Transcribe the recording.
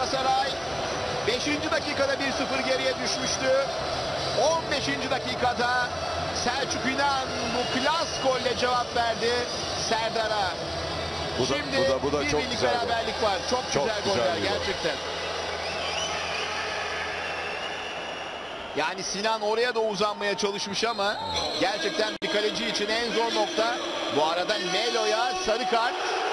Galatasaray 5. dakikada 1-0 geriye düşmüştü. 15. dakikada Selçuk İnan bu klas golle cevap verdi Serdar'a. Şimdi bu da çok güzel beraberlik var. Çok güzel goller gerçekten. Yani Sinan oraya da uzanmaya çalışmış ama gerçekten bir kaleci için en zor nokta. Bu arada Melo'ya sarı kart.